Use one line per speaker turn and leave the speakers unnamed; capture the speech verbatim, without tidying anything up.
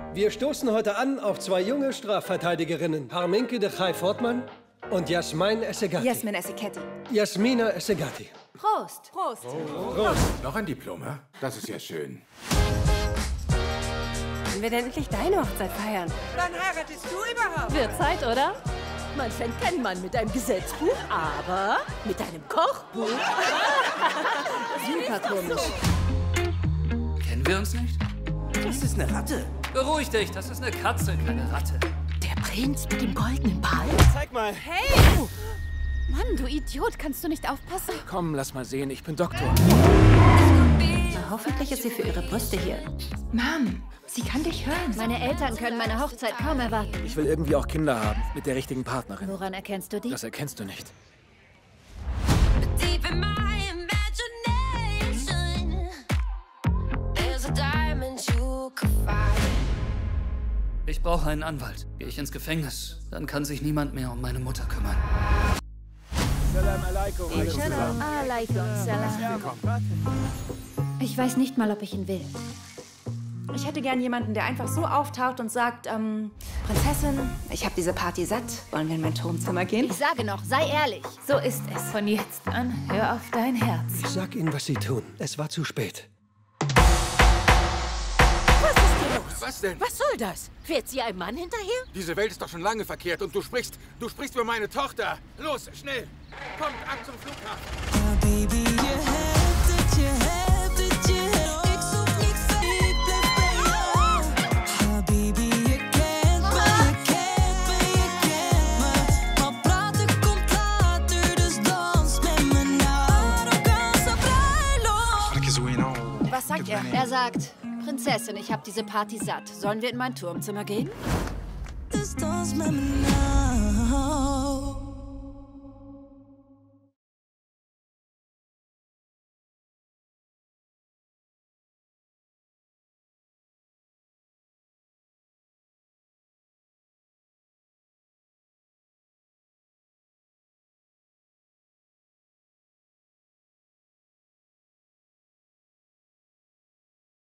Wir stoßen heute an auf zwei junge Strafverteidigerinnen. Harminke de Chai-Fortmann und Jasmin Essegati.
Jasmin Essegati.
Jasmina Essegati.
Prost. Prost.
Prost. Prost.
Noch ein Diplom, hä? Das ist ja schön.
Können wir denn endlich deine Hochzeit feiern?
Wann heiratest du überhaupt?
Wird Zeit, oder? Man fängt keinen Mann mit einem Gesetzbuch, aber mit einem Kochbuch.
Super komisch.
Kennen wir uns nicht?
Das ist eine Ratte.
Beruhig dich, das ist eine Katze, keine Ratte.
Der Prinz mit dem goldenen Ball?
Zeig mal.
Hey! Oh. Mann, du Idiot, kannst du nicht aufpassen?
Komm, lass mal sehen, ich bin Doktor.
Na, hoffentlich ist sie für ihre Brüste hier. Mom, sie kann dich hören.
Meine Eltern können meine Hochzeit kaum erwarten.
Ich will irgendwie auch Kinder haben, mit der richtigen Partnerin.
Woran erkennst du die?
Das erkennst du nicht. Ich brauche einen Anwalt. Gehe ich ins Gefängnis, dann kann sich niemand mehr um meine Mutter kümmern.
Salam alaikum.
Salam alaikum. Salam. Ich weiß nicht mal, ob ich ihn will.
Ich hätte gern jemanden, der einfach so auftaucht und sagt, ähm, Prinzessin, ich habe diese Party satt. Wollen wir in mein Turmzimmer gehen?
Ich sage noch, sei ehrlich.
So ist es.
Von jetzt an, hör auf dein Herz.
Ich sag Ihnen, was Sie tun. Es war zu spät.
Was ist hier los?
Was denn?
Was soll das? Fährt sie einem Mann hinterher?
Diese Welt ist doch schon lange verkehrt und du sprichst, du sprichst für meine Tochter. Los, schnell. Kommt, ab zum Flughafen.
Was sagt er? Er sagt, Prinzessin, ich habe diese Party satt. Sollen wir in mein Turmzimmer gehen?
Estás me